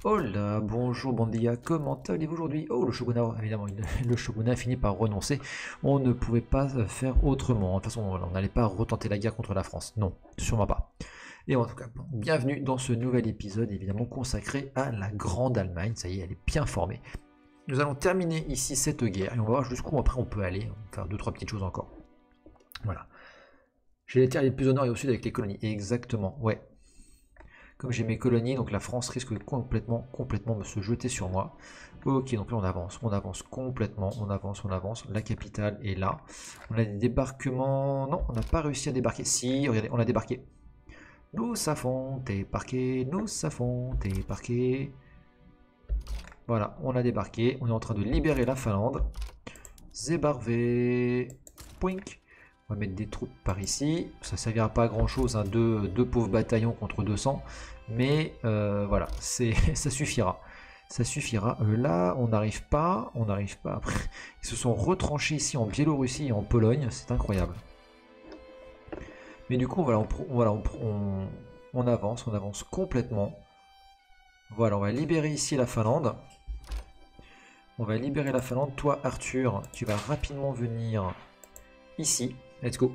Hola, bonjour Bandia, comment allez-vous aujourd'hui? Oh, le shogunat, évidemment, le shogunat a fini par renoncer. On ne pouvait pas faire autrement. De toute façon, on n'allait pas retenter la guerre contre la France. Non, sûrement pas. Et en tout cas, bienvenue dans ce nouvel épisode, évidemment consacré à la Grande Allemagne. Ça y est, elle est bien formée. Nous allons terminer ici cette guerre et on va voir jusqu'où après on peut aller. On va faire 2-3 petites choses encore. Voilà. J'ai les terres les plus au nord et au sud avec les colonies. Exactement, ouais. Comme j'ai mes colonies, donc la France risque de complètement de se jeter sur moi. Ok, donc là on avance complètement, on avance. La capitale est là. On a des débarquements. Non, on n'a pas réussi à débarquer. Si, regardez, on a débarqué. Nous savons débarquer, nous savons débarquer. Voilà, on a débarqué. On est en train de libérer la Finlande. Zébarvé. Poink. On va mettre des troupes par ici. Ça ne servira pas à grand chose, hein, deux pauvres bataillons contre 200. Mais voilà, ça suffira. Ça suffira. Là, on n'arrive pas. Après, ils se sont retranchés ici en Biélorussie et en Pologne. C'est incroyable. Mais du coup, voilà, on avance complètement. Voilà, on va libérer ici la Finlande. On va libérer la Finlande. Toi, Arthur, tu vas rapidement venir ici. Let's go.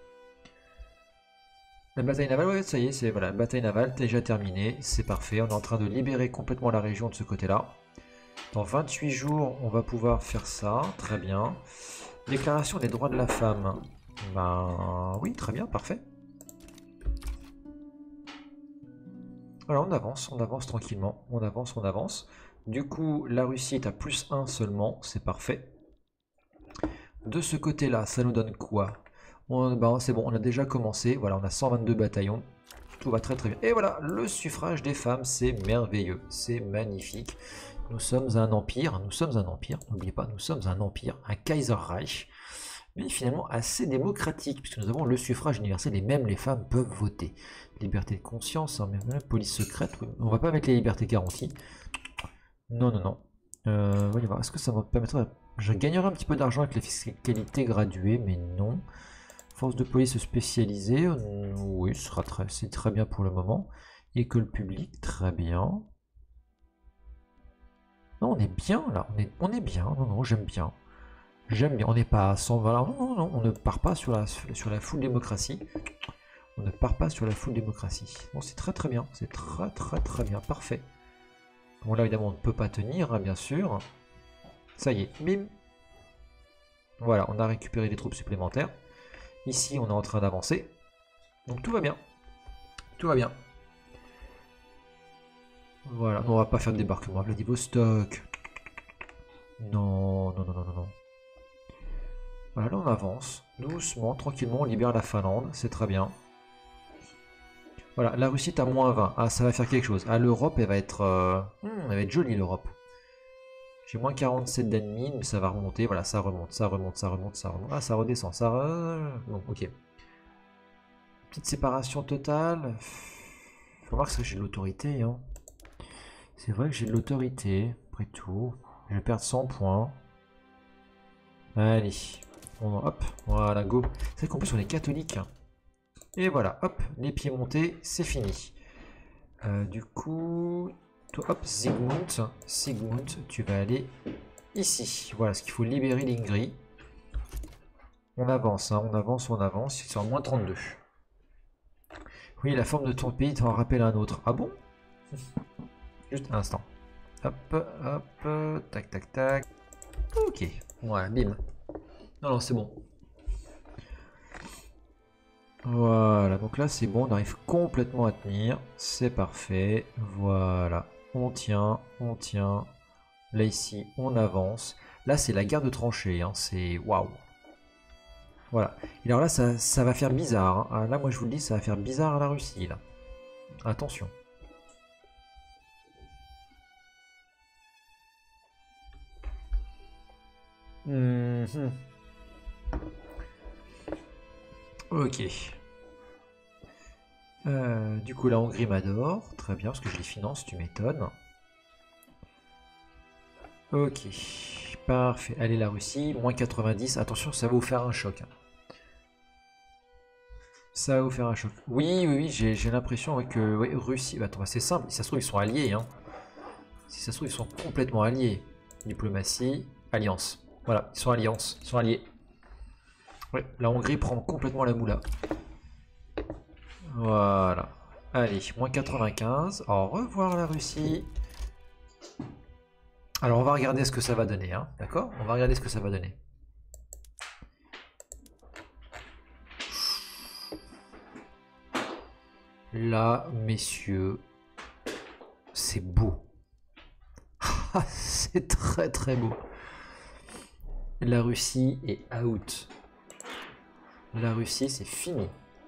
La bataille navale, ouais, ça y est, c'est voilà, la bataille navale déjà terminée, c'est parfait. On est en train de libérer complètement la région de ce côté-là. Dans 28 jours, on va pouvoir faire ça, très bien. Déclaration des droits de la femme. Ben oui, très bien, parfait. Alors on avance tranquillement, on avance. Du coup, la Russie est à +1 seulement, c'est parfait. De ce côté-là, ça nous donne quoi? C'est bon, on a déjà commencé. Voilà, on a 122 bataillons. Tout va très bien. Et voilà, le suffrage des femmes, c'est merveilleux. C'est magnifique. Nous sommes un empire. N'oubliez pas, nous sommes un empire, un Kaiserreich. Mais finalement assez démocratique, puisque nous avons le suffrage universel et même les femmes peuvent voter. Liberté de conscience, hein, même police secrète. Oui. On va pas mettre les libertés garanties. Non. Voyons voir, est-ce que ça va me permettre... Je gagnerai un petit peu d'argent avec la fiscalité graduée, mais non. Force de police spécialisée, oui, c'est très bien pour le moment. Et que le public, très bien. Non, on est bien là, on est bien. Non, j'aime bien. J'aime bien, on n'est pas à 100, voilà, non, on ne part pas sur la full démocratie. On ne part pas sur la full démocratie. Bon, c'est très bien, c'est très bien, parfait. Bon, là, évidemment, on ne peut pas tenir, hein, bien sûr. Ça y est, bim. Voilà, on a récupéré des troupes supplémentaires. Ici, on est en train d'avancer. Donc tout va bien. Tout va bien. Voilà, on va pas faire de débarquement à Vladivostok. Non. Voilà, là on avance. Doucement, tranquillement, on libère la Finlande. C'est très bien. Voilà, la Russie est à -20. Ah, ça va faire quelque chose. Ah, l'Europe, elle va être jolie, l'Europe. J'ai -47 d'ennemis, mais ça va remonter. Voilà, ça remonte. Ah, ça redescend. Bon, ok. Petite séparation totale. Faut voir que j'ai de l'autorité. Hein. C'est vrai que j'ai de l'autorité. Après tout, je vais perdre 100 points. Allez. Hop, voilà, go. C'est vrai qu'en plus, on est catholique. Et voilà, hop, les pieds montés, c'est fini. Du coup, toi, hop, Sigmund, tu vas aller ici. Voilà, ce qu'il faut libérer l'Ingrie. On avance, hein, on avance. Ils sont à -32. Oui, la forme de ton pays t'en rappelle un autre. Ah bon? Juste un instant. Hop, tac. Ok, voilà, bim. Non, c'est bon. Voilà, donc là c'est bon, on arrive complètement à tenir. C'est parfait. Voilà, on tient. Là ici, on avance. Là c'est la guerre de tranchées, hein. C'est waouh. Voilà. Et alors là, ça va faire bizarre. Hein. Là, moi, je vous le dis, ça va faire bizarre à la Russie, là. Attention. Ok. Du coup, la Hongrie m'adore. Très bien, parce que je les finance, tu m'étonnes. Ok. Parfait. Allez, la Russie, -90. Attention, ça va vous faire un choc. Ça va vous faire un choc. Oui, j'ai l'impression que Russie... Attends, c'est simple, ça se trouve, ils sont alliés. Hein. Si ça se trouve, ils sont complètement alliés. Diplomatie, alliance. Voilà, ils sont alliances, ils sont alliés. Ouais, la Hongrie prend complètement la moula. Voilà. Allez, moins 95. Au revoir la Russie. Alors on va regarder ce que ça va donner, hein, d'accord? On va regarder ce que ça va donner. Là, messieurs, c'est beau. C'est très très beau. La Russie est out. La Russie, c'est fini.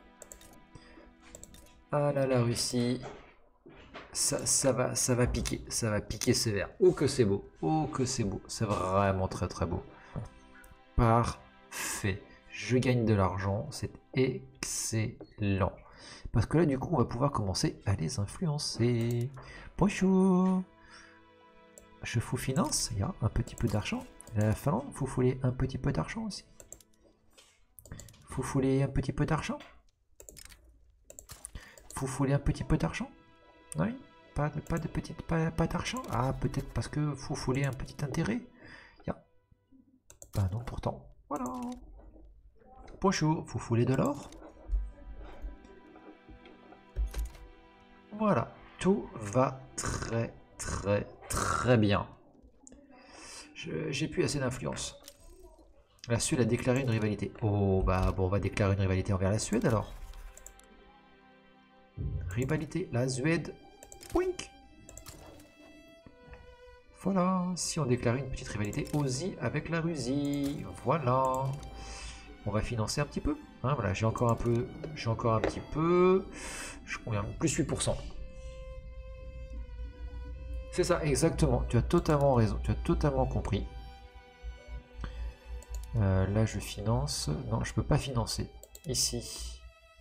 Ah là, la Russie, ça va piquer sévère. Oh que c'est beau, oh que c'est beau. C'est vraiment très très beau. Parfait. Je gagne de l'argent, c'est excellent. Parce que là, du coup, on va pouvoir commencer à les influencer. Bonjour. Je vous finance, il y a un petit peu d'argent. La Finlande, vous voulez un petit peu d'argent aussi. Vous voulez un petit peu d'argent. Vous voulez un petit peu d'argent. Oui, pas d'argent. Ah, peut-être parce que vous voulez un petit intérêt. Yeah. Bah non, pourtant. Voilà. Bonjour, vous voulez de l'or? Voilà, tout va très bien. J'ai plus assez d'influence. La Suède a déclaré une rivalité. Oh, bah bon, on va déclarer une rivalité envers la Suède alors. Rivalité, la Suède. Wink. Voilà, si on déclarait une petite rivalité aussi avec la Russie. Voilà. On va financer un petit peu. Hein, voilà, j'ai encore un petit peu. Je conviens, plus 8%. C'est ça, exactement. Tu as totalement raison. Tu as totalement compris. Là, je finance. Non, je peux pas financer. Ici.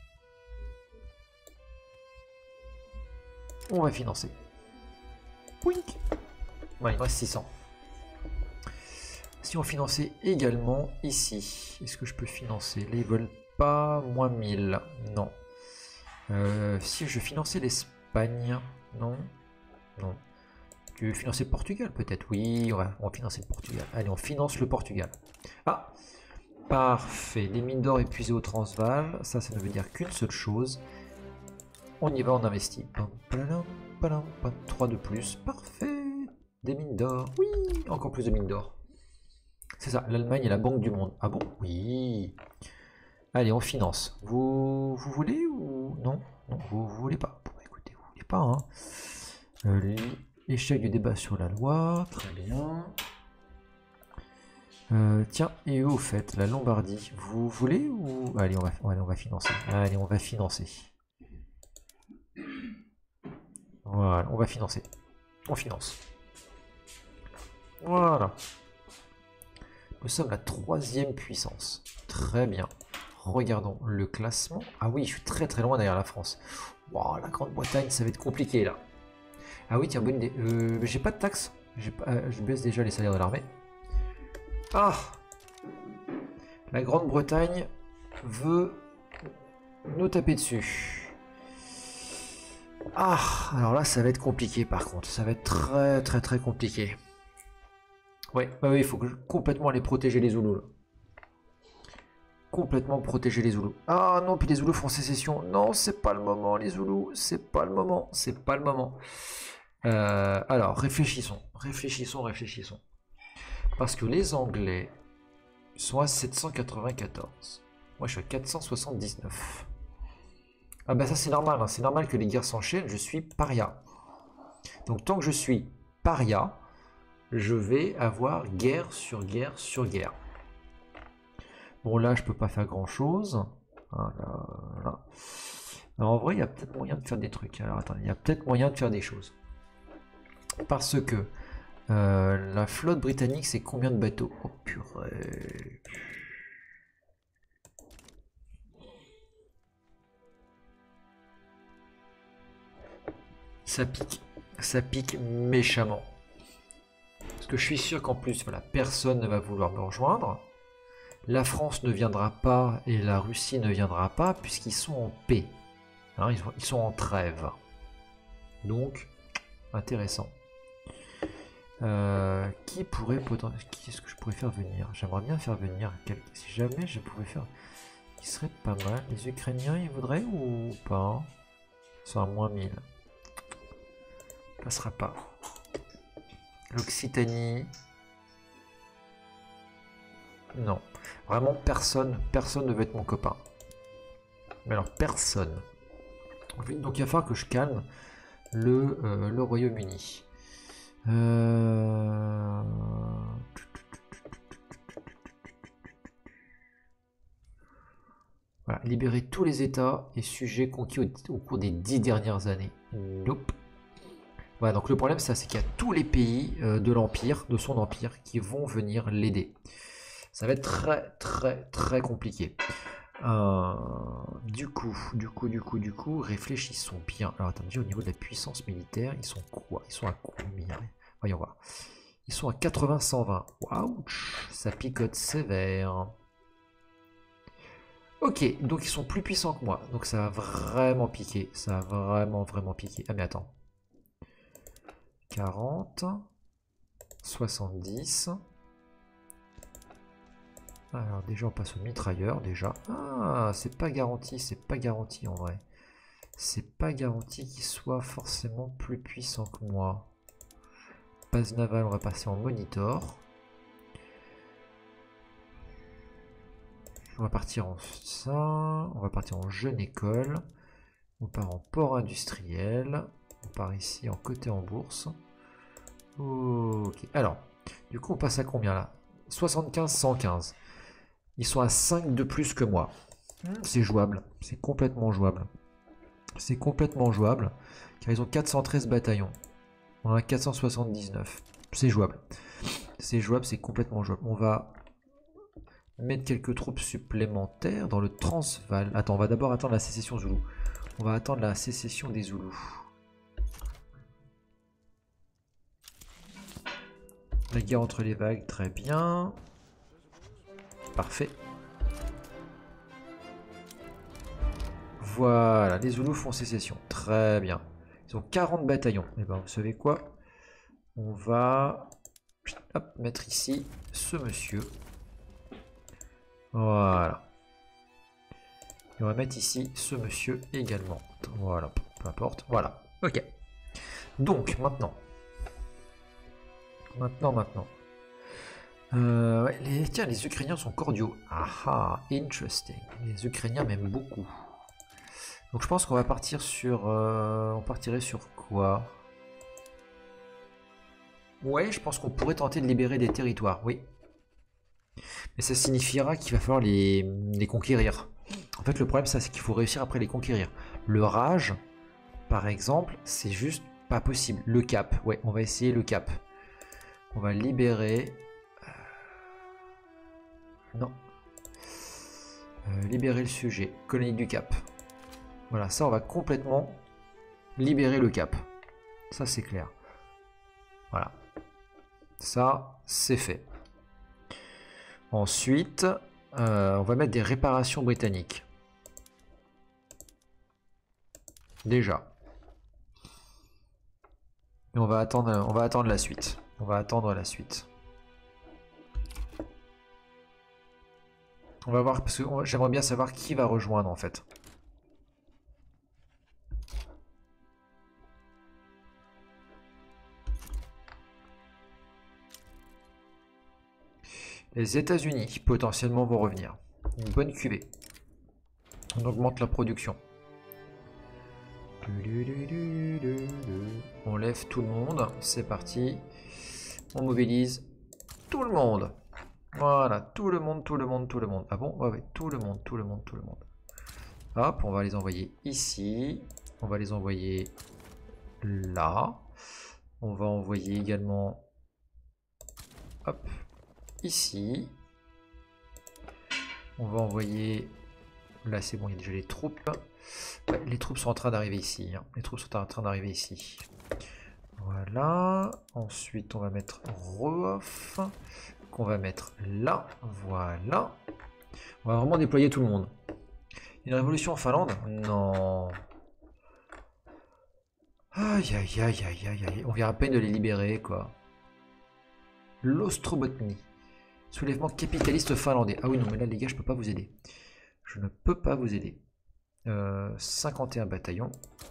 On va financer. Pouink. Bon, il me reste 600. Si on finançait également ici, est-ce que je peux financer? Là, ils veulent pas moins 1000. Non. Si je finançais l'Espagne, non. Non. Tu veux financer le Portugal peut-être? Oui, on va financer le Portugal. Allez, on finance le Portugal. Ah, parfait. Les mines d'or épuisées au Transvaal. Ça ne veut dire qu'une seule chose. On y va, on investit. 3 de plus. Parfait. Des mines d'or. Oui, encore plus de mines d'or. C'est ça, l'Allemagne est la banque du monde. Ah bon? Oui. Allez, on finance. Vous voulez ou non? Non, vous voulez pas. Bon, écoutez, vous voulez pas, hein. L'échec du débat sur la loi. Très bien. Tiens, et au fait, la Lombardie, vous voulez ou... Allez, on va financer. Allez, on va financer. Voilà, on va financer. On finance. Voilà. Nous sommes la 3e puissance. Très bien. Regardons le classement. Ah oui, je suis très très loin derrière la France. Wow, la Grande-Bretagne, ça va être compliqué là. Ah oui, tiens, bonne idée. J'ai pas de taxes. Je baisse déjà les salaires de l'armée. Ah! La Grande-Bretagne veut nous taper dessus. Ah! Alors là, ça va être compliqué par contre. Ça va être très compliqué. Ouais, bah oui, il faut complètement aller protéger les Zoulous. Là. Complètement protéger les Zoulous. Ah non, puis les Zoulous font sécession. Non, c'est pas le moment, les Zoulous. C'est pas le moment. C'est pas le moment. Alors, réfléchissons. Réfléchissons. Parce que les Anglais sont à 794. Moi, je suis à 479. Ah bah ça, c'est normal. Hein. C'est normal que les guerres s'enchaînent. Je suis paria. Donc, tant que je suis paria, je vais avoir guerre sur guerre sur guerre. Bon, là, je peux pas faire grand-chose. Voilà. Alors, en vrai, il y a peut-être moyen de faire des trucs. Alors, attendez, il y a peut-être moyen de faire des choses. Parce que la flotte britannique, c'est combien de bateaux? Oh, purée. Ça pique méchamment. Parce que je suis sûr qu'en plus, voilà, personne ne va vouloir me rejoindre. La France ne viendra pas et la Russie ne viendra pas puisqu'ils sont en paix. Hein, ils sont en trêve. Donc, intéressant. Qui pourrait potentiellement... Qui est-ce que je pourrais faire venir? J'aimerais bien faire venir si jamais je pouvais faire... Qui serait pas mal. Les Ukrainiens, ils voudraient ou pas? Ils sont à moins 1000. Passera pas. L'Occitanie. Non. Vraiment personne ne veut être mon copain. Mais alors personne. Donc il va falloir que je calme le Royaume-Uni. Voilà, libérer tous les États et sujets conquis au cours des 10 dernières années. Nope. Voilà, donc le problème, c'est qu'il y a tous les pays de l'Empire, de son empire, qui vont venir l'aider. Ça va être très compliqué. Du coup, réfléchissons bien. Alors attendez, au niveau de la puissance militaire, ils sont quoi? Ils sont à combien? Voyons voir. Ils sont à 80-120. Waouh, ça picote sévère. Ok, donc ils sont plus puissants que moi. Donc ça va vraiment piquer. Ça va vraiment piquer. Ah mais attends. 40. 70. Alors déjà on passe au mitrailleur déjà. Ah, c'est pas garanti en vrai. C'est pas garanti qu'il soit forcément plus puissant que moi. Base navale, on va passer en monitor. On va partir en ça, on va partir en jeune école. On part en port industriel. On part ici en côté en bourse. Ok, alors, du coup on passe à combien là? 75, 115. Ils sont à 5 de plus que moi. C'est jouable, c'est complètement jouable. C'est complètement jouable, car ils ont 413 bataillons. On en a 479. C'est jouable. C'est jouable, c'est complètement jouable. On va mettre quelques troupes supplémentaires dans le Transvaal. Attends, on va d'abord attendre la sécession Zoulou. On va attendre la sécession des Zoulous. La guerre entre les vagues, très bien. Parfait. Voilà, les Zoulous font sécession. Très bien. Ils ont 40 bataillons. Et ben, vous savez quoi? On va mettre ici ce monsieur. Voilà. Et on va mettre ici ce monsieur également. Voilà, peu importe. Voilà. Ok. Donc, maintenant. Ouais, tiens, les Ukrainiens sont cordiaux. Ah, interesting. Les Ukrainiens m'aiment beaucoup. Donc je pense qu'on va partir sur... on partirait sur quoi? Ouais, je pense qu'on pourrait tenter de libérer des territoires, oui. Mais ça signifiera qu'il va falloir les conquérir. En fait, le problème, c'est qu'il faut réussir après les conquérir. Le Rage, par exemple, c'est juste pas possible. Le Cap, ouais, on va essayer le Cap. On va libérer... Non. Libérer le sujet. Colonie du Cap. Voilà, ça, on va complètement libérer le Cap. Ça, c'est clair. Voilà. Ça, c'est fait. Ensuite, on va mettre des réparations britanniques. Déjà. Et on va attendre la suite. On va attendre la suite. On va voir, parce que j'aimerais bien savoir qui va rejoindre en fait. Les États-Unis potentiellement vont revenir. Une bonne cuvée. On augmente la production. On lève tout le monde. C'est parti. On mobilise tout le monde. Voilà, tout le monde. Ah bon? Ouais, tout le monde. Hop, on va les envoyer ici. On va les envoyer là. On va envoyer également... Hop, ici. On va envoyer... Là, c'est bon, il y a déjà les troupes. Ouais, les troupes sont en train d'arriver ici. Hein. Les troupes sont en train d'arriver ici. Voilà. Ensuite, on va mettre Rohof. Qu'on va mettre là. Voilà. On va vraiment déployer tout le monde. Une révolution en Finlande? Non. Aïe. On vient à peine de les libérer, quoi. L'Ostrobotnie. Soulèvement capitaliste finlandais. Ah oui, non, mais là, les gars, je peux pas vous aider. Je ne peux pas vous aider. 51 bataillons.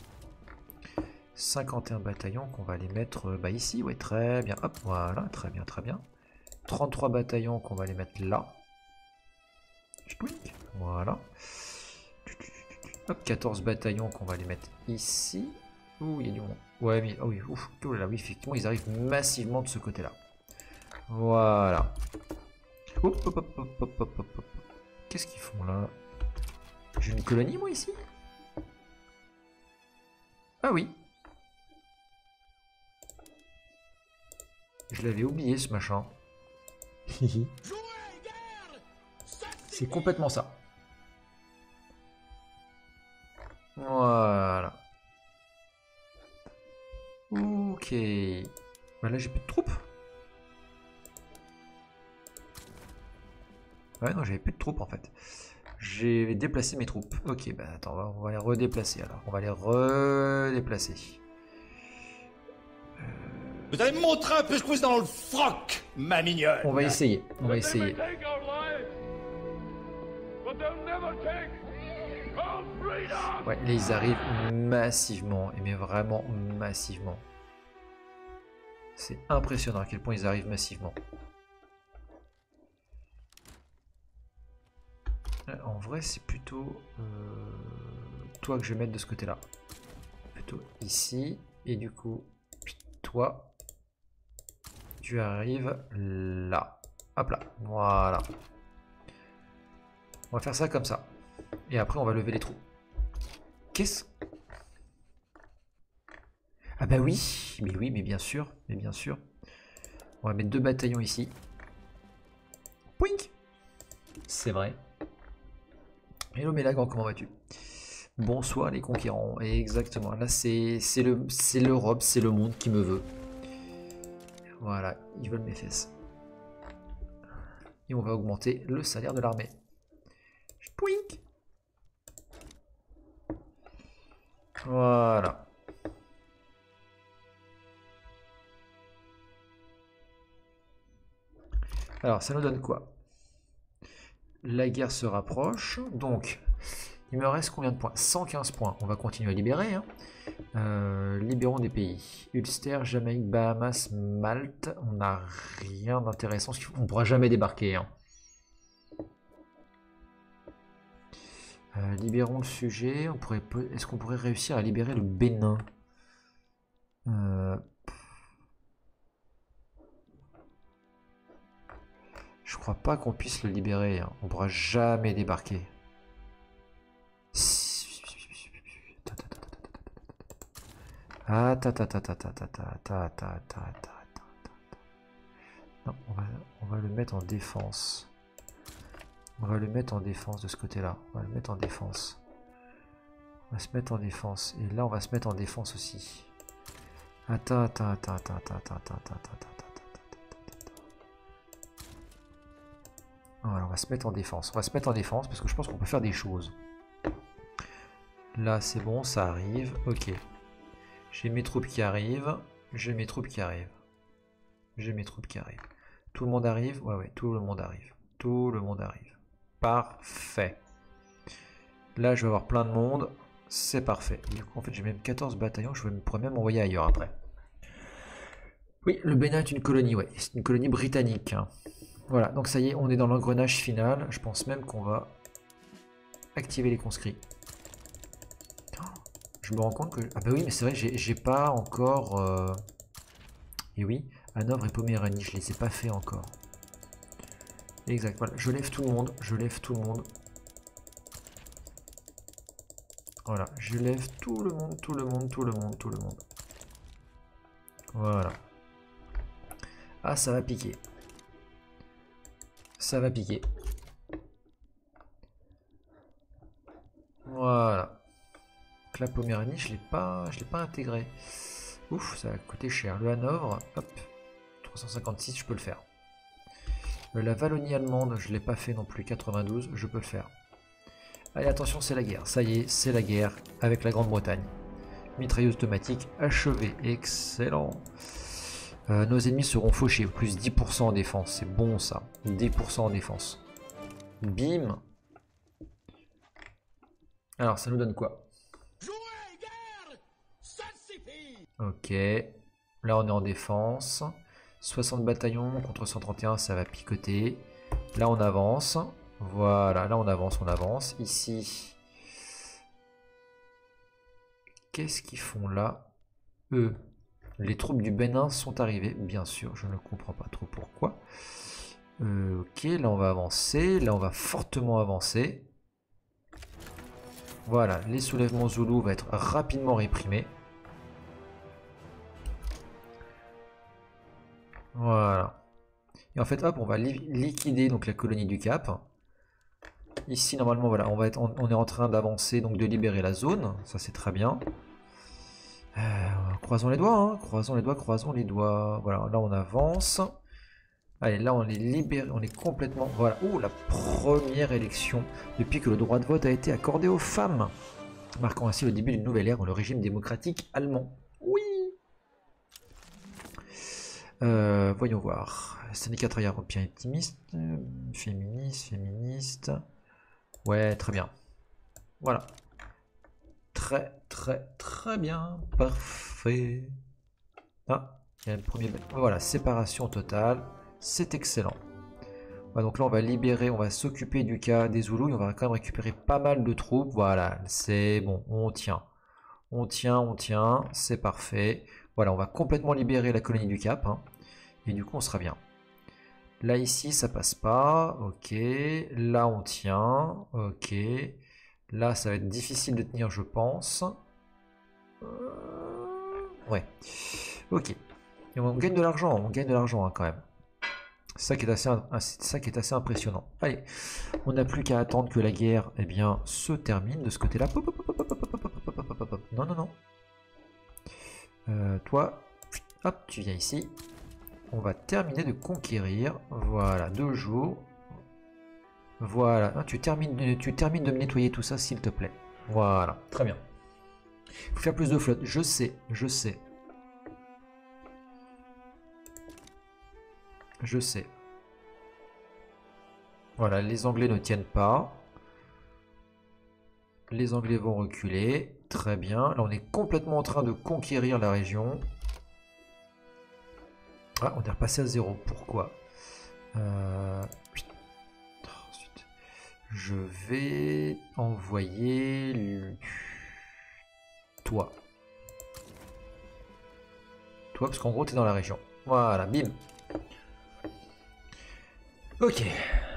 51 bataillons qu'on va les mettre bah, ici. Ouais, très bien. Hop, voilà, très bien, très bien. 33 bataillons qu'on va les mettre là. Voilà. Hop, 14 bataillons qu'on va les mettre ici. Ouh, il y a du monde. Ouais, mais oh oui, ouf, oh là, oui, effectivement, ils arrivent massivement de ce côté-là. Voilà. Hop, hop, hop, hop, hop, hop, hop. Qu'est-ce qu'ils font là? J'ai une colonie, moi, ici? Ah oui. Je l'avais oublié, ce machin. C'est complètement ça. Voilà. Ok. Bah là, j'ai plus de troupes. Ouais, non, j'avais plus de troupes, en fait. J'ai déplacé mes troupes. Ok, bah attends, on va les redéplacer, alors. On va les redéplacer. Vous allez me montrer un peu ce que vous dans le froc, ma mignonne. On va essayer, on va essayer. Ouais, là ils arrivent massivement, mais vraiment massivement. C'est impressionnant à quel point ils arrivent massivement. En vrai, c'est plutôt toi que je vais mettre de ce côté-là. Plutôt ici, et du coup, toi, tu arrives là. Hop là, voilà. On va faire ça comme ça. Et après, on va lever les trous. Qu'est-ce... Ah bah oui, mais bien sûr, On va mettre 2 bataillons ici. Pouink. C'est vrai. Hello Mélagan, comment vas-tu? Bonsoir les conquérants. Exactement, là c'est l'Europe, c'est le monde qui me veut. Voilà, ils veulent mes fesses. Et on va augmenter le salaire de l'armée. Pouink. Voilà. Alors, ça nous donne quoi? La guerre se rapproche. Donc, il me reste combien de points? 115 points. On va continuer à libérer. Hein. Libérons des pays. Ulster, Jamaïque, Bahamas, Malte. On n'a rien d'intéressant. On ne pourra jamais débarquer. Hein. Libérons le sujet. Est-ce qu'on pourrait réussir à libérer le Bénin? Je crois pas qu'on puisse le libérer. Hein. On pourra jamais débarquer. Non, on va le mettre en défense. On va le mettre en défense de ce côté-là. On va le mettre en défense. On va se mettre en défense. Et là, on va se mettre en défense aussi. Attends. Voilà, on va se mettre en défense. On va se mettre en défense parce que je pense qu'on peut faire des choses. Là, c'est bon, ça arrive. Ok. J'ai mes troupes qui arrivent. J'ai mes troupes qui arrivent. Tout le monde arrive? Ouais, tout le monde arrive. Tout le monde arrive. Parfait. Là, je vais avoir plein de monde. C'est parfait. Du coup, en fait, j'ai même 14 bataillons. Je pourrais même envoyer ailleurs après. Oui, le Bénin est une colonie, ouais. C'est une colonie britannique. Hein. Voilà, donc ça y est, on est dans l'engrenage final. Je pense même qu'on va activer les conscrits. Je me rends compte que... Ah bah oui, mais c'est vrai, j'ai pas encore... Et oui, Hanovre et Poméranie, je les ai pas fait encore. Exact, voilà, je lève tout le monde, Voilà, je lève tout le monde. Voilà. Ah, ça va piquer. Voilà. Donc la Poméranie, je l'ai pas intégré. Ouf, ça va coûter cher. Le Hanovre, hop, 356, je peux le faire. La Wallonie allemande, je l'ai pas fait non plus. 92, je peux le faire. Allez, attention, c'est la guerre. Ça y est, c'est la guerre avec la Grande-Bretagne. Mitrailleuse automatique achevée. Excellent. Nos ennemis seront fauchés, plus 10% en défense. C'est bon ça. 10% en défense. Bim. Alors ça nous donne quoi? Ok. Là on est en défense. 60 bataillons contre 131, ça va picoter. Là on avance. Voilà, là on avance, on avance. Ici. Qu'est-ce qu'ils font là? Eux. Les troupes du Bénin sont arrivées, bien sûr, je ne comprends pas trop pourquoi. Ok, là on va avancer, là on va fortement avancer. Voilà, les soulèvements zoulous vont être rapidement réprimés. Voilà. Et en fait, hop, on va liquider donc la colonie du Cap. Ici, normalement, voilà, on est en train d'avancer, donc de libérer la zone. Ça, c'est très bien. Croisons les doigts, hein. Croisons les doigts, croisons les doigts. Voilà, là, on avance. Allez, là, on est libéré, on est complètement... Voilà. Oh, la première élection depuis que le droit de vote a été accordé aux femmes, marquant ainsi le début d'une nouvelle ère dans le régime démocratique allemand. Oui. Voyons voir. Syndicat travailleur européen optimiste. Féministe. Ouais, très bien. Voilà. Très bien. Parfait. Ah, il y a le premier... Voilà, séparation totale. C'est excellent. Voilà, donc là, on va libérer, on va s'occuper du cas des Zoulous. Et on va quand même récupérer pas mal de troupes. Voilà, c'est bon, on tient. On tient, c'est parfait. Voilà, on va complètement libérer la colonie du Cap. Hein, et du coup, on sera bien. Là, ici, ça passe pas. Ok. Là, on tient. Ok. Là, ça va être difficile de tenir, je pense. Ouais. Ok. Et on gagne de l'argent. On gagne de l'argent hein, quand même. C'est ça qui est assez impressionnant. Allez. On n'a plus qu'à attendre que la guerre eh bien, se termine de ce côté-là. Non, non, non. Toi, hop, tu viens ici. On va terminer de conquérir. Voilà, 2 jours. Voilà, ah, tu termines de me nettoyer tout ça, s'il te plaît. Voilà, très bien. Il faut faire plus de flotte, je sais, je sais. Je sais. Voilà, les Anglais ne tiennent pas. Les Anglais vont reculer. Très bien. Là, on est complètement en train de conquérir la région. Ah, on est repassé à 0. Pourquoi Ensuite, je vais envoyer toi. Toi, parce qu'en gros, tu es dans la région. Voilà, bim. Ok.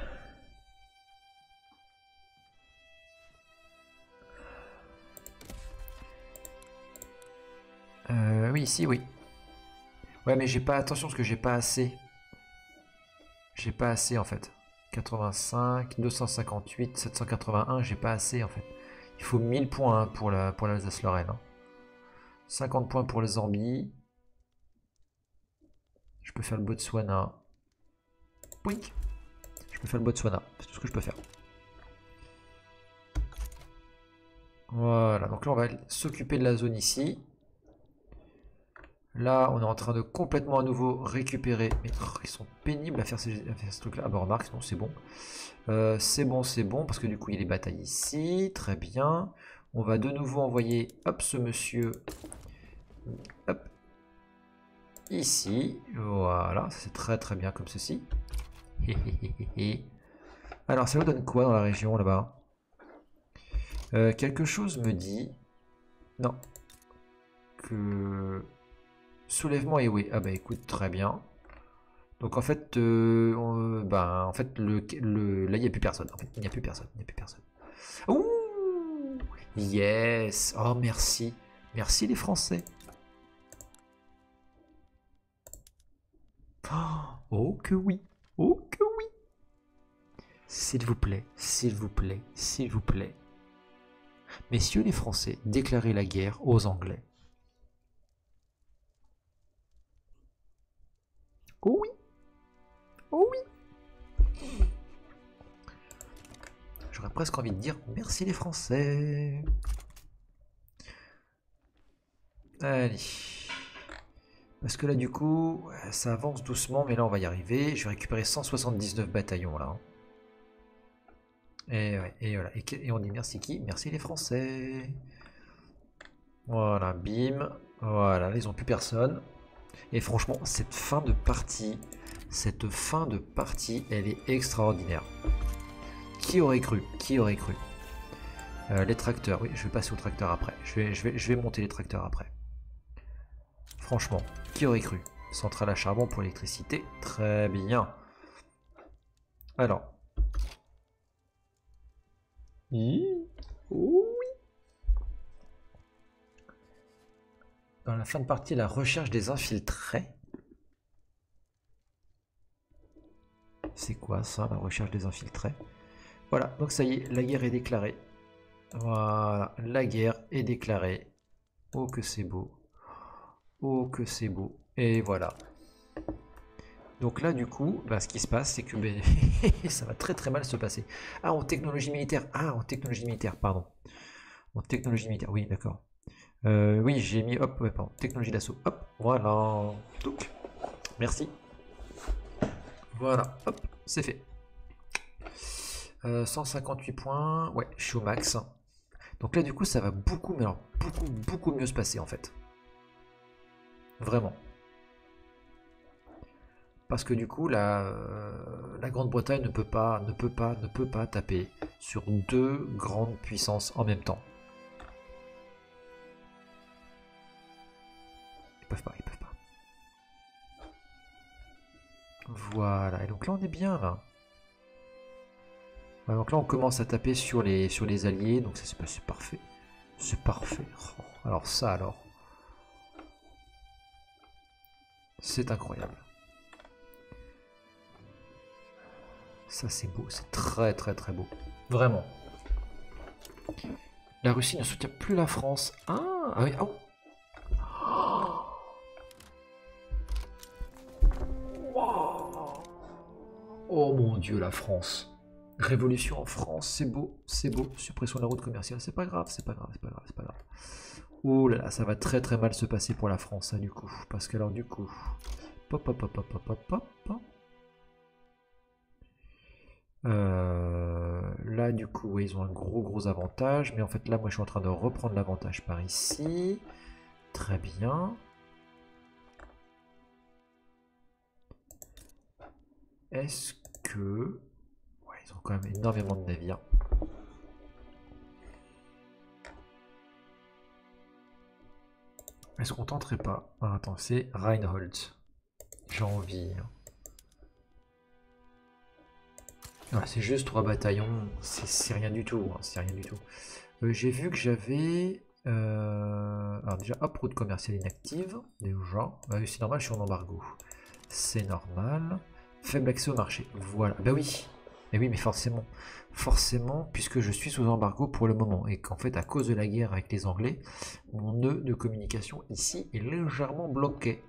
Oui, ici, oui. Ouais, mais j'ai pas... Attention, parce que j'ai pas assez. J'ai pas assez, en fait. 85, 258, 781, j'ai pas assez, en fait. Il faut 1000 points hein, pour l'Alsace-Lorraine. Hein. 50 points pour le Zambie. Je peux faire le Botswana. Pouic. Je peux faire le Botswana. C'est tout ce que je peux faire. Voilà, donc là on va s'occuper de la zone ici. Là, on est en train de complètement à nouveau récupérer. Mais ils sont pénibles à faire ce truc-là. Ah bah remarque, non, c'est bon. C'est bon, parce que du coup, il y a les batailles ici. Très bien. On va de nouveau envoyer, hop, ce monsieur. Hop. Ici. Voilà, c'est très bien comme ceci. Alors, ça nous donne quoi dans la région, là-bas? Quelque chose me dit... Non. Que... Soulèvement et oui. Ah bah écoute, très bien. Donc en fait, là il n'y a plus personne. En fait, il n'y a plus personne. Il n'y a plus personne. Ouh, yes. Oh merci, merci les Français. Oh que oui, oh que oui. S'il vous plaît, s'il vous plaît, s'il vous plaît. Messieurs les Français, déclarez la guerre aux Anglais. Oh oui. Oh oui. J'aurais presque envie de dire merci les Français. Allez. Parce que là, du coup, ça avance doucement, mais là, on va y arriver. Je vais récupérer 179 bataillons, là. Et, ouais, et voilà. Et on dit merci qui? Merci les Français. Voilà, bim. Voilà, là, ils n'ont plus personne. Et franchement, cette fin de partie, elle est extraordinaire. Qui aurait cru? Qui aurait cru? Les tracteurs, oui, je vais passer aux tracteurs après. Je vais monter les tracteurs après. Franchement, qui aurait cru? Centrale à charbon pour l'électricité, très bien. Alors. Oui. Dans la fin de partie, la recherche des infiltrés. C'est quoi ça, la recherche des infiltrés? Voilà, donc ça y est, la guerre est déclarée. Voilà, la guerre est déclarée. Oh que c'est beau. Oh que c'est beau. Et voilà. Donc là, du coup, bah, ce qui se passe, c'est que ça va très très mal se passer. Ah, en technologie militaire. Ah, en technologie militaire, pardon. En technologie militaire, oui, d'accord. Oui, j'ai mis, hop, ouais, pardon, technologie d'assaut. Hop, voilà. Donc, merci. Voilà, hop, c'est fait. 158 points. Ouais, je suis au max. Donc là, du coup, ça va beaucoup, mais alors beaucoup mieux se passer en fait. Vraiment. Parce que du coup, la Grande-Bretagne ne peut pas taper sur deux grandes puissances en même temps. Ils peuvent pas. Voilà, et donc là on est bien là. Ouais, donc là on commence à taper sur les alliés, donc ça c'est parfait. C'est parfait. Oh, alors ça alors. C'est incroyable. Ça c'est beau, c'est très beau. Vraiment. La Russie ne soutient plus la France. Ah oui, oh. Oh mon Dieu, la France. Révolution en France, c'est beau. Suppression de la route commerciale, c'est pas grave. Oh là là, ça va très mal se passer pour la France, hein, du coup. Parce que alors, du coup... là, du coup, ouais, ils ont un gros avantage. Mais en fait, là, moi, je suis en train de reprendre l'avantage par ici. Très bien. Est-ce que... Ouais, ils ont quand même énormément de navires. Est-ce qu'on tenterait pas? Ah, attends, c'est Reinhold. J'ai envie. Ah, c'est juste 3 bataillons, c'est rien du tout. Hein, c'est rien du tout. J'ai vu que j'avais... alors déjà, hop, route commerciale inactive. Déjà. C'est normal, je suis en embargo. C'est normal. Faible accès au marché. Voilà. Bah oui. Mais oui, mais forcément. Forcément, puisque je suis sous embargo pour le moment. Et qu'en fait, à cause de la guerre avec les Anglais, mon nœud de communication ici est légèrement bloqué.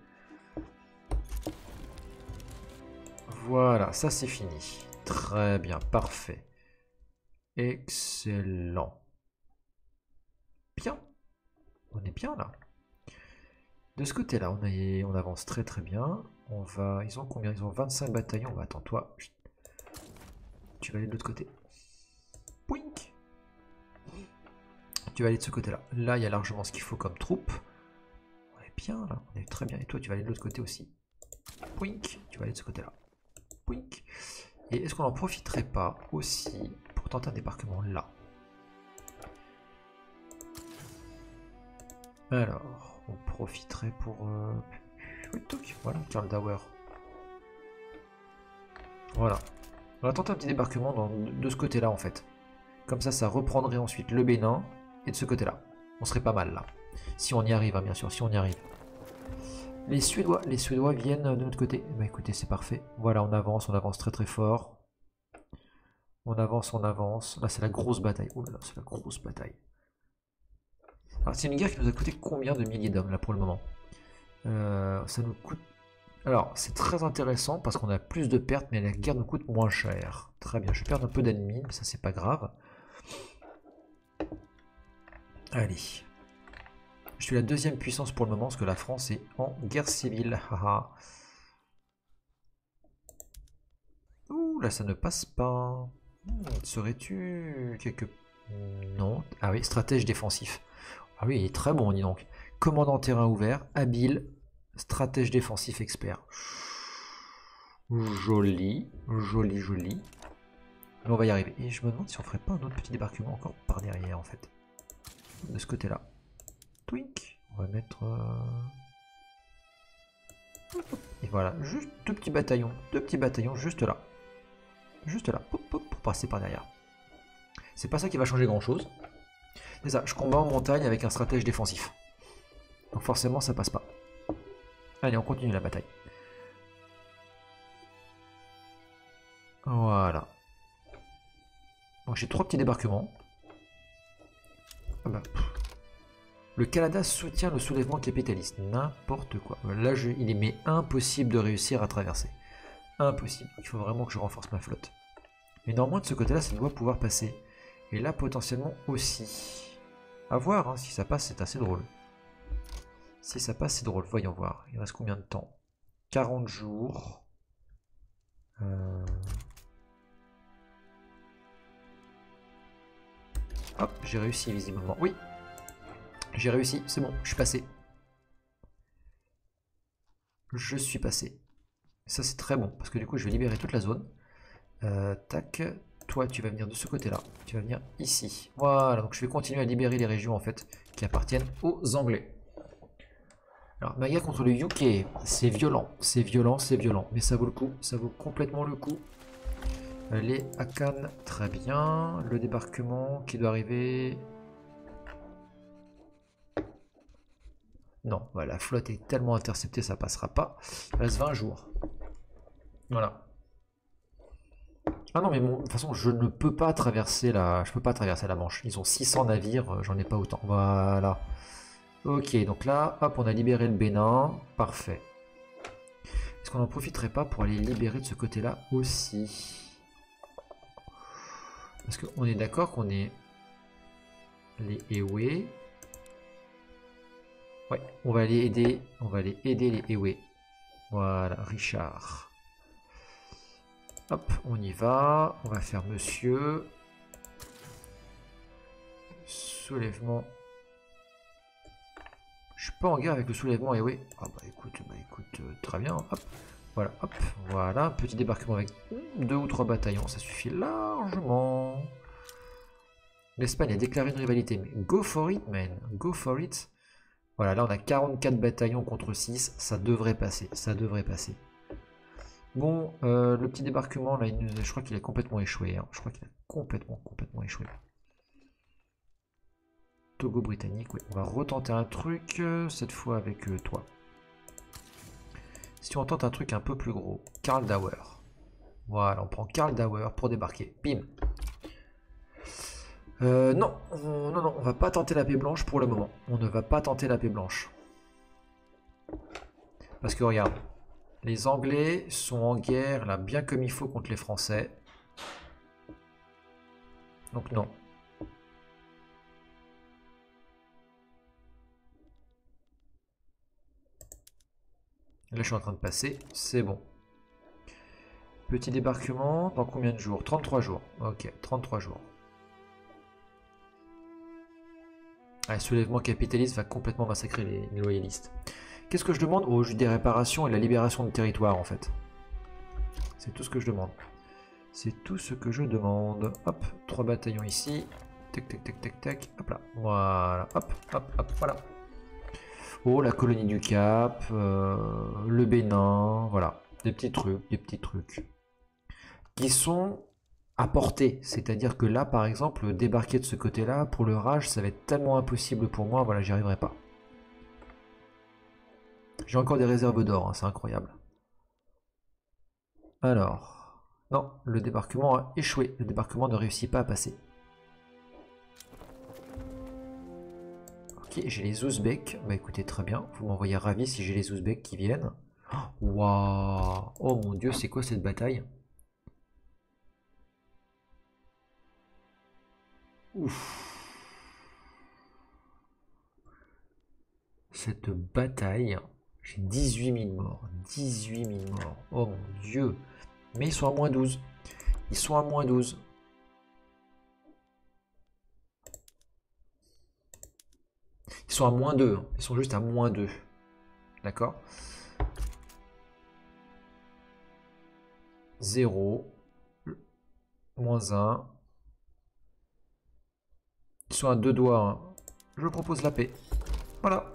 Voilà, ça c'est fini. Très bien, parfait. Excellent. Bien. On est bien là. De ce côté-là, on avance très bien. Ils ont combien? Ils ont 25 bataillons. Bah, attends, toi. Tu vas aller de l'autre côté. Pouink. Tu vas aller de ce côté-là. Là, il y a largement ce qu'il faut comme troupe. On est bien là. On est très bien. Et toi, tu vas aller de l'autre côté aussi. Pouink. Tu vas aller de ce côté-là. Pouink. Et est-ce qu'on n'en profiterait pas aussi pour tenter un débarquement là? Alors, on profiterait pour... voilà, Karl Dauer. Voilà. On va tenter un petit débarquement de ce côté-là en fait. Comme ça, ça reprendrait ensuite le Bénin et de ce côté-là. On serait pas mal là. Si on y arrive, hein, bien sûr, si on y arrive. Les Suédois viennent de notre côté. Bah écoutez, c'est parfait. Voilà, on avance très fort. On avance. Là, c'est la grosse bataille. Oh là là, c'est la grosse bataille. Alors, c'est une guerre qui nous a coûté combien de milliers d'hommes là pour le moment? Ça nous coûte... Alors, c'est très intéressant parce qu'on a plus de pertes, mais la guerre nous coûte moins cher. Très bien, je perds un peu d'ennemis, mais ça c'est pas grave. Allez. Je suis la deuxième puissance pour le moment, parce que la France est en guerre civile. Haha. Ouh, là ça ne passe pas. Serais-tu quelque... Non. Ah oui, stratège défensif. Ah oui, il est très bon, dis donc. Commandant terrain ouvert, habile, stratège défensif expert. Joli, joli, joli. Mais on va y arriver. Et je me demande si on ferait pas un autre petit débarquement encore par derrière, en fait. De ce côté-là. Twink. On va mettre... Et voilà, juste deux petits bataillons juste là. Juste là, pop, pop, pour passer par derrière. C'est pas ça qui va changer grand-chose. C'est ça, je combats en montagne avec un stratège défensif. Donc forcément, ça passe pas. Allez, on continue la bataille. Voilà. Donc j'ai 3 petits débarquements. Ah bah, le Canada soutient le soulèvement capitaliste. N'importe quoi. Là, il est mais impossible de réussir à traverser. Impossible. Il faut vraiment que je renforce ma flotte. Mais normalement, de ce côté-là, ça doit pouvoir passer. Et là, potentiellement aussi. À voir, hein, si ça passe, c'est assez drôle. Si ça passe, c'est drôle. Voyons voir. Il reste combien de temps? 40 jours. Hop, j'ai réussi visiblement. Oui, j'ai réussi, c'est bon, je suis passé. Je suis passé. Ça c'est très bon, parce que du coup je vais libérer toute la zone. Tac, toi tu vas venir de ce côté-là, tu vas venir ici. Voilà, donc je vais continuer à libérer les régions en fait qui appartiennent aux Anglais. Alors, ma guerre contre le UK, c'est violent, c'est violent, c'est violent, mais ça vaut le coup, ça vaut complètement le coup. Les Akan, très bien. Le débarquement qui doit arriver. Non, bah, la flotte est tellement interceptée, ça passera pas. Il reste 20 jours. Voilà. Ah non, mais bon, de toute façon, je ne peux pas traverser je peux pas traverser la Manche. Ils ont 600 navires, j'en ai pas autant. Voilà. Ok, donc là, hop, on a libéré le Bénin. Parfait. Est-ce qu'on n'en profiterait pas pour aller libérer de ce côté-là aussi? Parce qu'on est d'accord qu'on est les Ewe. Ouais, on va aller aider les Ewe. Voilà, Richard. Hop, on y va. On va faire monsieur. Soulèvement. Je suis pas en guerre avec le soulèvement Ewe. Ah bah écoute, très bien. Hop, voilà, hop, voilà. Petit débarquement avec 2 ou 3 bataillons, ça suffit largement. L'Espagne a déclaré une rivalité, mais go for it, man. Go for it. Voilà, là on a 44 bataillons contre 6, ça devrait passer, ça devrait passer. Bon, le petit débarquement, là, je crois qu'il a complètement échoué. Hein. Je crois qu'il a complètement échoué. Togo britannique, oui. On va retenter un truc, cette fois avec toi. Si on tente un truc un peu plus gros, Karl Dauer. Voilà, on prend Karl Dauer pour débarquer. Bim. Non, on va pas tenter la paix blanche pour le moment. On ne va pas tenter la paix blanche. Parce que regarde, les Anglais sont en guerre là bien comme il faut contre les Français. Donc non. Là je suis en train de passer, c'est bon. Petit débarquement, dans combien de jours? 33 jours. Ok, 33 jours. Ah, le soulèvement capitaliste va complètement massacrer les loyalistes. Qu'est-ce que je demande? Oh, juste des réparations et la libération de territoire en fait. C'est tout ce que je demande. C'est tout ce que je demande. Hop, 3 bataillons ici. Tac, tac, tac, tac, tac. Hop là. Voilà. Hop, hop, hop, voilà. Oh, la colonie du Cap. Le Bénin. Voilà. Des petits trucs. Qui sont à portée. C'est-à-dire que là, par exemple, débarquer de ce côté-là, pour le Raj, ça va être tellement impossible pour moi. Voilà, j'y arriverai pas. J'ai encore des réserves d'or. Hein, c'est incroyable. Alors... Non, le débarquement a échoué. Le débarquement ne réussit pas à passer. Ok, j'ai les Ouzbeks. Bah écoutez, très bien. Vous m'envoyez ravi si j'ai les Ouzbeks qui viennent. Waouh! Oh mon dieu, c'est quoi cette bataille? Ouf. cette bataille. J'ai 18 000 morts. 18 000 morts. Oh mon Dieu. Mais ils sont à moins 12. Ils sont à moins 12. Ils sont à moins 2. Hein. Ils sont juste à moins 2. D'accord. 0. Moins 1. Ils sont à 2 doigts. Hein. Je propose la paix. Voilà.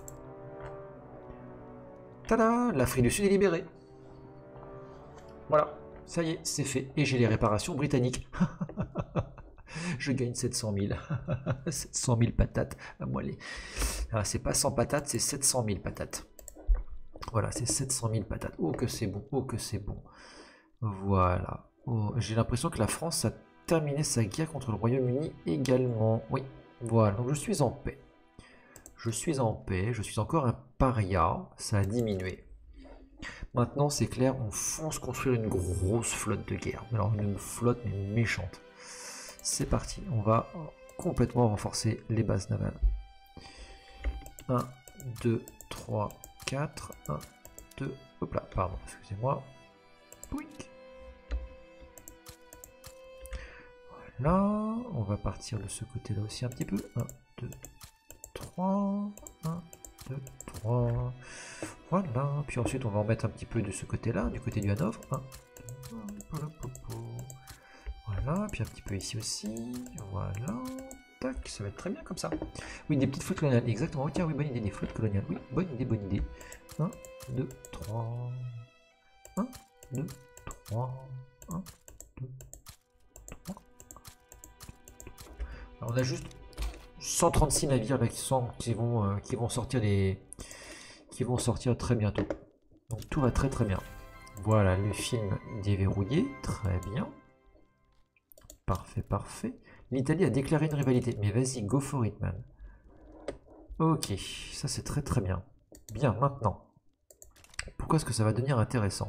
Tada! L'Afrique du Sud est libérée. Voilà. Ça y est, c'est fait. Et j'ai les réparations britanniques. Je gagne 700 000. 700 000 patates à moellé. Ah, c'est pas 100 patates, c'est 700 000 patates. Voilà, c'est 700 000 patates. Oh que c'est bon, oh que c'est bon. Voilà. Oh, j'ai l'impression que la France a terminé sa guerre contre le Royaume-Uni également. Oui, voilà. Donc je suis en paix. Je suis en paix. Je suis encore un paria. Ça a diminué. Maintenant, c'est clair, on fonce construire une grosse flotte de guerre. Alors, une flotte mais méchante. C'est parti. On va complètement renforcer les bases navales. 1, 2, 3, 4. 1, 2. Hop là, pardon, excusez-moi. Pouic. Voilà. On va partir de ce côté-là aussi un petit peu. 1, 2, 3. 1, 2, 3. Voilà. Puis ensuite, on va en mettre un petit peu de ce côté-là, du côté du Hanovre. 1, 2, voilà. Puis un petit peu ici aussi. Voilà. Tac, ça va être très bien comme ça. Oui, des petites flottes coloniales. Exactement. Tiens, oui, bonne idée, des flottes coloniales. Oui, bonne idée, bonne idée. 1, 2, 3. 1, 2, 3. 1, 2, 3. Alors, on a juste 136 navires là qui vont sortir qui vont sortir très bientôt. Donc tout va très très bien. Voilà, le film déverrouillé, très bien. Parfait, parfait. L'Italie a déclaré une rivalité. Mais vas-y, go for it, man. Ok, ça c'est très très bien. Bien, maintenant. Pourquoi est-ce que ça va devenir intéressant?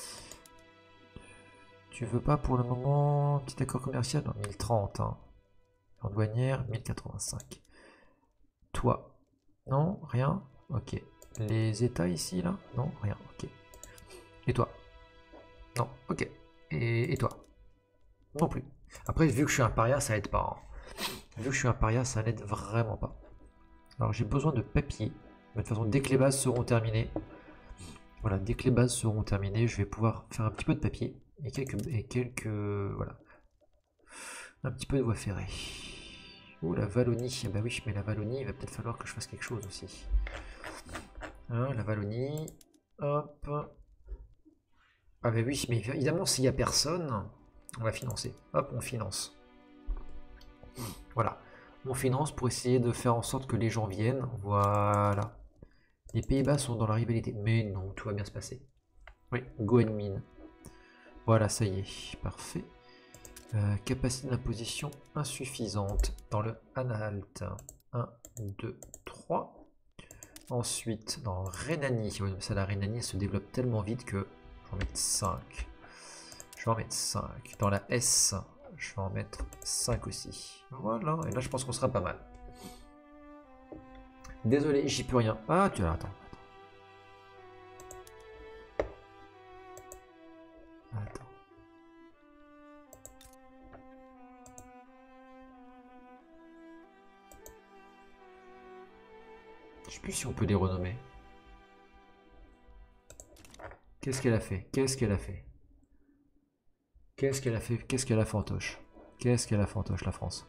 Tu veux pas pour le moment petit accord commercial? Non, 1030. Hein. En douanière, 1085. Toi? Non, rien? Ok. Les États ici, là? Non, rien. Ok. Et toi? Non, ok. Et toi? Non plus. Après, vu que je suis un paria, ça aide pas. Hein. Vu que je suis un paria, ça n'aide vraiment pas. Alors, j'ai besoin de papier. Mais de toute façon, dès que les bases seront terminées, voilà, dès que les bases seront terminées, je vais pouvoir faire un petit peu de papier et quelques voilà, un petit peu de voie ferrée. Oh, la Wallonie. Bah oui, mais la Wallonie, il va peut-être falloir que je fasse quelque chose aussi. Hein, la Wallonie. Hop. Ah bah oui, mais évidemment, s'il n'y a personne, on va financer. Hop, on finance. Voilà. On finance pour essayer de faire en sorte que les gens viennent. Voilà. Les Pays-Bas sont dans la rivalité. Mais non, tout va bien se passer. Oui, go admin. Voilà, ça y est. Parfait. Capacité d'imposition insuffisante dans le Anhalt. 1, 2, 3. Ensuite, dans Rhénanie. Oui, ça, la Rhénanie se développe tellement vite que je vais en mettre 5. Je vais en mettre 5. Dans la S, je vais en mettre 5 aussi. Voilà, et là je pense qu'on sera pas mal. Désolé, j'y peux rien. Ah, tu attends. Attends. Je sais plus si on peut les renommer. Qu'est-ce qu'elle a fait? Qu'est-ce qu'elle a fait? Qu'est-ce qu'elle a fait? Qu'est-ce qu'elle a fantoche? Qu'est-ce qu'elle a fantoche, la France?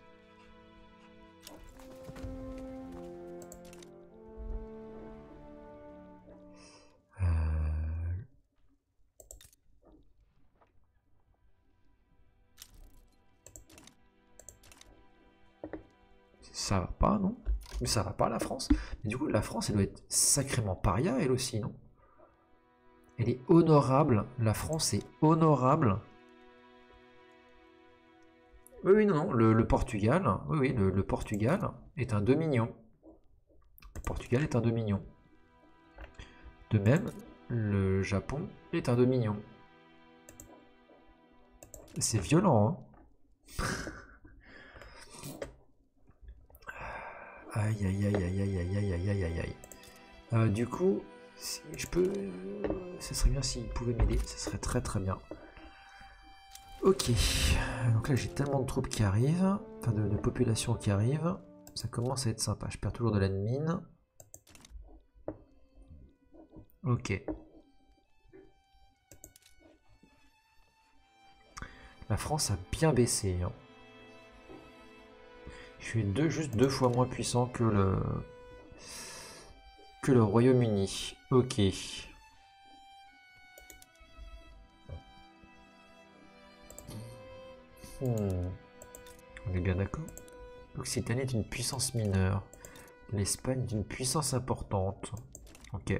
Ça va pas, non? Mais ça va pas, la France? Mais du coup, la France, elle doit être sacrément paria, elle aussi, non? Elle est honorable. La France est honorable. Oui, oui, non, non. Le Portugal, oui, oui, le Portugal est un dominion. Le Portugal est un dominion. De même, le Japon est un dominion. C'est violent, hein? Aïe, aïe, aïe, aïe, aïe, aïe, aïe, aïe, aïe, aïe. Du coup, si je peux... ce serait bien s'il pouvait m'aider, ce serait très très bien. Ok, donc là j'ai tellement de troupes qui arrivent, enfin de population qui arrivent, ça commence à être sympa. Je perds toujours de l'admin. Ok. La France a bien baissé. Hein. Je suis juste 2 fois moins puissant que le Royaume-Uni. Ok. On est bien d'accord. L'Occitanie est une puissance mineure. L'Espagne est une puissance importante. Ok.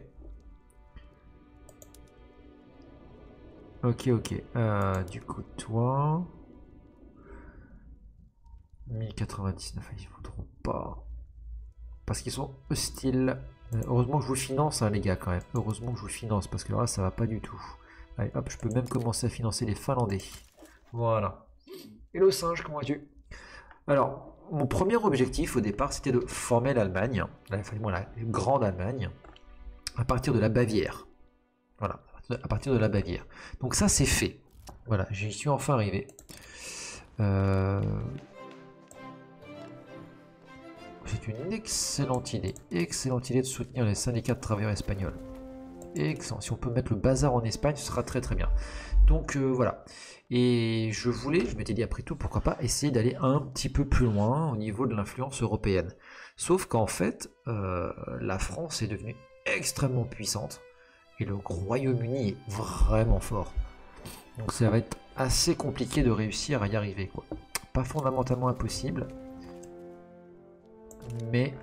Ok, ok. Du coup, toi... 1099, ils voudront pas. Parce qu'ils sont hostiles. Heureusement que je vous finance, hein, les gars, quand même. Heureusement que je vous finance, parce que là, ça va pas du tout. Allez, hop, je peux même commencer à financer les Finlandais. Voilà. Hello singe, comment vas-tu? Alors, mon premier objectif au départ, c'était de former l'Allemagne, la grande Allemagne, à partir de la Bavière. Voilà, à partir de la Bavière. Donc ça, c'est fait. Voilà, j'y suis enfin arrivé. C'est une excellente idée de soutenir les syndicats de travailleurs espagnols. Excellent. Si on peut mettre le bazar en Espagne, ce sera très très bien. Donc voilà. Et je m'étais dit après tout, pourquoi pas essayer d'aller un petit peu plus loin au niveau de l'influence européenne. Sauf qu'en fait, la France est devenue extrêmement puissante et le Royaume-Uni est vraiment fort. Donc ça va être assez compliqué de réussir à y arriver, quoi. Pas fondamentalement impossible. Mais,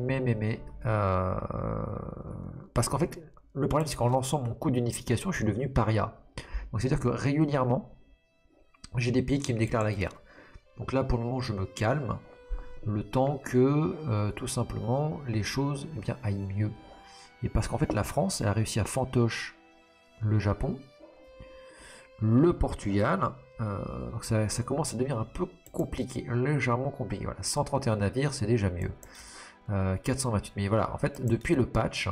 parce qu'en fait, le problème c'est qu'en lançant mon coup d'unification, je suis devenu paria. Donc c'est-à-dire que régulièrement, j'ai des pays qui me déclarent la guerre. Donc là, pour le moment, je me calme, le temps que, tout simplement, les choses aillent mieux. Et parce qu'en fait, la France, elle a réussi à fantoche le Japon, le Portugal, donc ça commence à devenir un peu compliqué, légèrement compliqué. Voilà, 131 navires, c'est déjà mieux. 428, mais voilà, en fait, depuis le patch,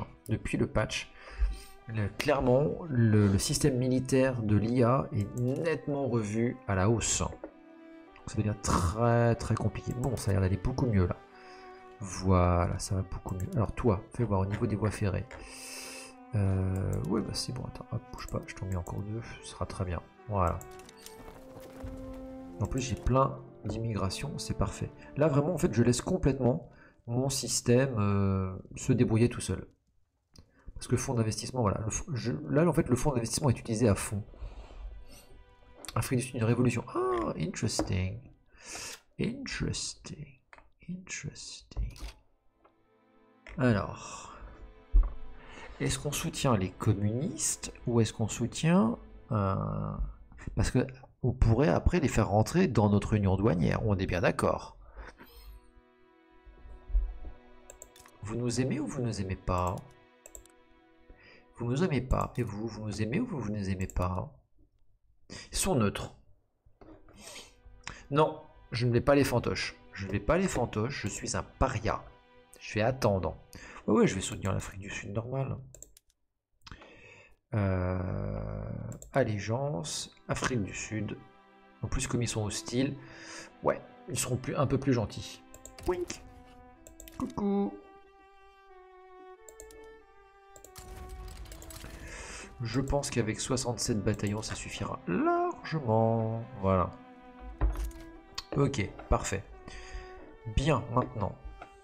clairement, le système militaire de l'IA est nettement revu à la hausse. Donc ça devient très très compliqué. Bon, ça a l'air d'aller beaucoup mieux là. Voilà, ça va beaucoup mieux. Alors toi, fais voir au niveau des voies ferrées. Ouais, bah c'est bon, attends, hop, bouge pas, je t'en mets encore 2, ce sera très bien. Voilà. En plus, j'ai plein d'immigration, c'est parfait. Là, vraiment, en fait, je laisse complètement mon système se débrouiller tout seul. Parce que le fonds d'investissement, voilà. Là, en fait, le fonds d'investissement est utilisé à fond. Afrique du Sud, une révolution. Ah, interesting. Interesting. Interesting. Alors... Est-ce qu'on soutient les communistes ou est-ce qu'on soutient... Parce que on pourrait après les faire rentrer dans notre union douanière, on est bien d'accord. Vous nous aimez ou vous ne nous aimez pas? Vous nous aimez pas. Et vous, vous nous aimez ou vous ne nous aimez pas? Ils sont neutres. Non, je ne vais pas les fantoches. Je ne vais pas les fantoches, je suis un paria. Je vais attendre. Ouais, je vais soutenir l'Afrique du Sud normal. Allégeance, Afrique du Sud. En plus, comme ils sont hostiles, ouais, ils seront un peu plus gentils. Wink. Coucou. Je pense qu'avec 67 bataillons, ça suffira largement. Voilà. Ok, parfait. Bien, maintenant.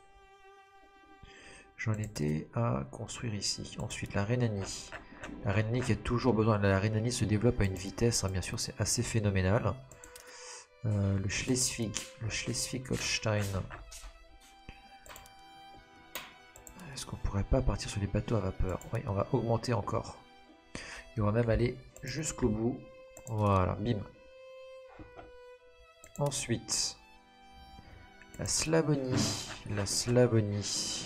J'en étais à construire ici. Ensuite, la Rhénanie. La Rhénanie qui a toujours besoin. La Rhénanie se développe à une vitesse, hein, bien sûr, c'est assez phénoménal. Le Schleswig-Holstein. Est-ce qu'on pourrait pas partir sur les bateaux à vapeur? Oui, on va augmenter encore. Et on va même aller jusqu'au bout. Voilà, bim. Ensuite, la Slavonie. La Slavonie.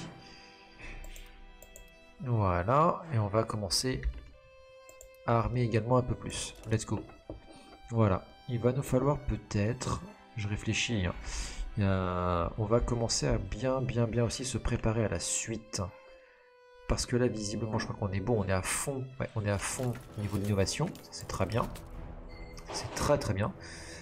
Voilà, et on va commencer à armer également un peu plus. Let's go. Voilà, il va nous falloir peut-être, je réfléchis, hein, on va commencer à bien aussi se préparer à la suite. parce que là, visiblement, je crois qu'on est bon, on est à fond. Ouais, on est à fond au niveau de l'innovation. C'est très bien. C'est très très bien.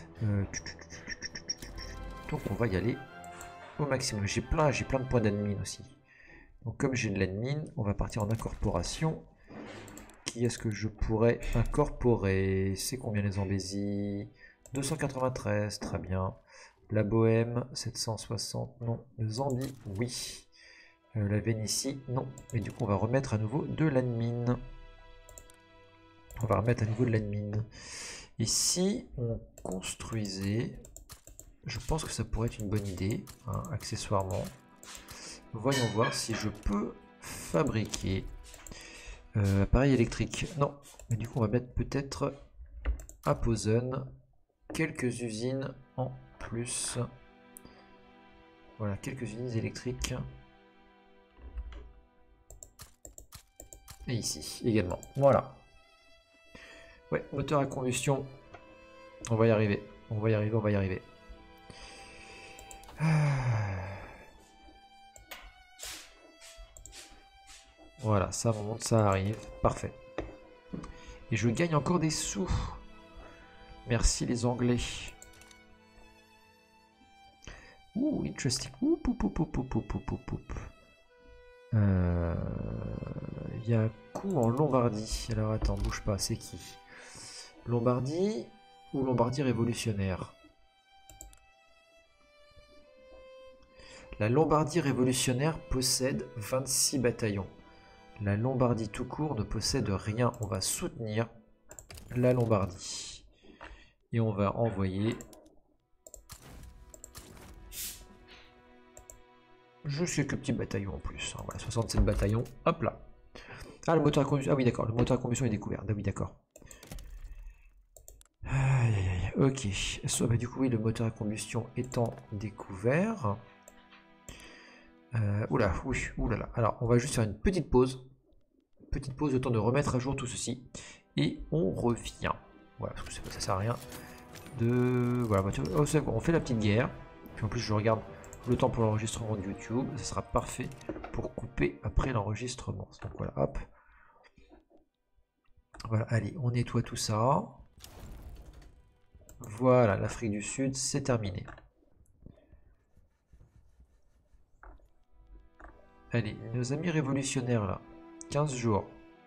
Donc on va y aller au maximum. J'ai plein de points d'admin aussi. Donc comme j'ai de l'admin, on va partir en incorporation. Qui est-ce que je pourrais incorporer? C'est combien les Zambésies? 293, très bien. La Bohème, 760, non. Le Zambie, oui. La Vénétie, non. Mais du coup, on va remettre à nouveau de l'admin. On va remettre à nouveau de l'admin. Et si on construisait, je pense que ça pourrait être une bonne idée, hein, accessoirement. Voyons voir si je peux fabriquer appareil électrique. Non, mais du coup on va mettre peut-être à Posen quelques usines en plus. Voilà, quelques usines électriques. Et ici également. Voilà. Ouais, moteur à combustion. On va y arriver. On va y arriver, on va y arriver. Voilà, ça remonte, ça arrive. Parfait. Et je gagne encore des sous. Merci les Anglais. Ouh, interesting. Ouh, poup, poup, poup, poup, poup, poup, poup. Il y a un coup en Lombardie. Alors attends, bouge pas, c'est qui? Lombardie ou Lombardie révolutionnaire? La Lombardie révolutionnaire possède 26 bataillons. La Lombardie tout court ne possède rien. On va soutenir la Lombardie. Et on va envoyer juste quelques petits bataillons en plus. Voilà, 67 bataillons. Hop là. Ah, le moteur à combustion. Ah oui, d'accord. Le moteur à combustion est découvert. Ah oui, d'accord. Aïe, aïe, aïe. Ok. Bah, du coup, oui, le moteur à combustion étant découvert. Oula, oui, oulala. Alors, on va juste faire une petite pause. Petite pause, le temps de remettre à jour tout ceci. Et on revient. Voilà, parce que ça sert à rien. Voilà, oh, c'est bon, on fait la petite guerre. Puis en plus, je regarde le temps pour l'enregistrement de YouTube. Ça sera parfait pour couper après l'enregistrement. Donc voilà, hop. Voilà, allez, on nettoie tout ça. Voilà, l'Afrique du Sud, c'est terminé. Allez, nos amis révolutionnaires là. 15 jours.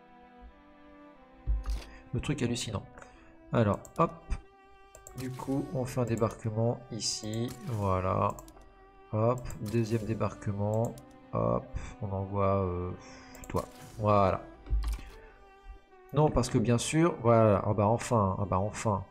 Le truc hallucinant. Alors, hop. Du coup, on fait un débarquement ici. Voilà. Hop. Deuxième débarquement. Hop. On envoie toi. Voilà. Non, parce que bien sûr, voilà. Ah bah enfin. Ah bah enfin.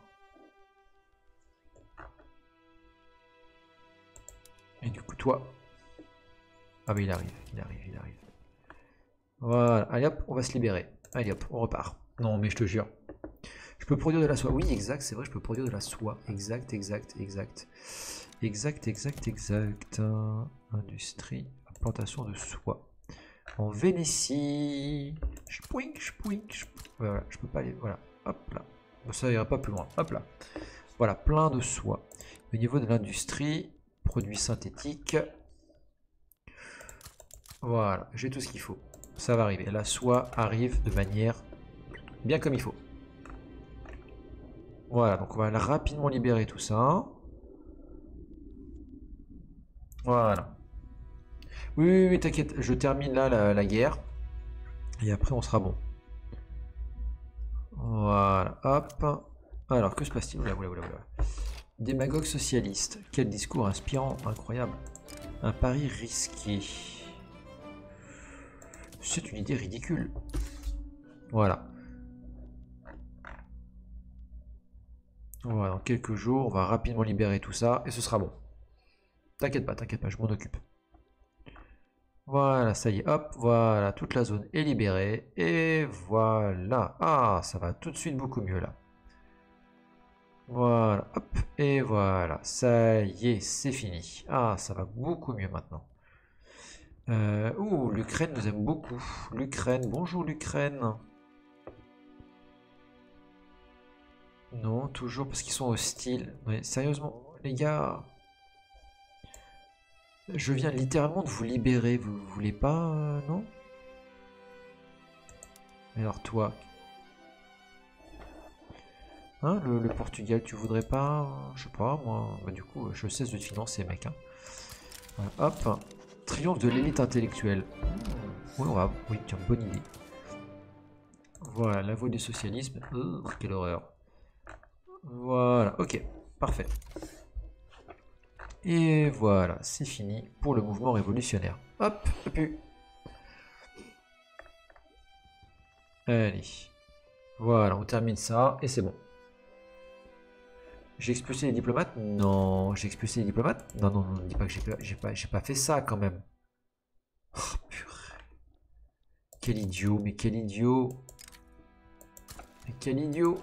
Et du coup, toi. Ah bah il arrive. Il arrive. Il arrive. Voilà. Allez hop, on va se libérer. Allez hop, on repart. Non, mais je te jure. Je peux produire de la soie. Oui, exact, c'est vrai, je peux produire de la soie. Exact, exact, exact. Exact, exact, exact. Industrie, plantation de soie. En Vénétie. Chpouink, chpouink, chpouink. Voilà, je peux pas aller. Voilà, hop là. Bon, ça ira pas plus loin. Hop là. Voilà, plein de soie. Au niveau de l'industrie, produits synthétiques. Voilà, j'ai tout ce qu'il faut. Ça va arriver. La soie arrive de manière bien comme il faut. Voilà, donc on va rapidement libérer tout ça. Voilà. Oui, oui, oui, t'inquiète, je termine là la guerre. Et après, on sera bon. Voilà, hop. Alors, que se passe-t-il? Oula, oula, oula, oula. Démagogue socialiste. Quel discours inspirant, incroyable. Un pari risqué. C'est une idée ridicule. Voilà. Voilà, dans quelques jours, on va rapidement libérer tout ça et ce sera bon. T'inquiète pas, je m'en occupe. Voilà, ça y est, hop, voilà, toute la zone est libérée. Et voilà. Ah, ça va tout de suite beaucoup mieux là. Voilà, hop, et voilà. Ça y est, c'est fini. Ah, ça va beaucoup mieux maintenant. Ouh, l'Ukraine nous aime beaucoup. L'Ukraine, bonjour l'Ukraine. Non, toujours parce qu'ils sont hostiles. Mais sérieusement, les gars... Je viens littéralement de vous libérer, vous voulez pas, non? Alors toi... Hein, le Portugal, tu voudrais pas... Je sais pas, moi... Bah, du coup, je cesse de te financer, mec. Hein. Voilà, hop. Triomphe de l'élite intellectuelle. Oui, on va... Oui, tiens, bonne idée. Voilà, la voie du socialisme. Quelle horreur. Voilà, ok. Parfait. Et voilà, c'est fini pour le mouvement révolutionnaire. Hop, hop. Allez. Voilà, on termine ça et c'est bon. J'ai expulsé les diplomates? Non, j'ai expulsé les diplomates? Non, non, non, ne dis pas que j'ai pas fait ça quand même. Oh, purée. Quel idiot, mais quel idiot. Mais quel idiot.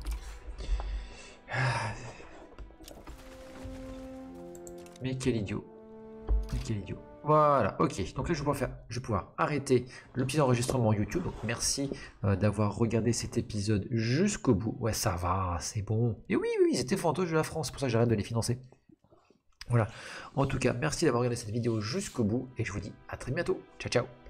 Mais quel idiot. Mais quel idiot. Voilà, ok. Donc là, je vais pouvoir arrêter le petit enregistrement YouTube. Donc merci d'avoir regardé cet épisode jusqu'au bout. Ouais, ça va, c'est bon. Et oui, oui, ils étaient fantômes de la France. C'est pour ça que j'arrête de les financer. Voilà. En tout cas, merci d'avoir regardé cette vidéo jusqu'au bout. Et je vous dis à très bientôt. Ciao, ciao.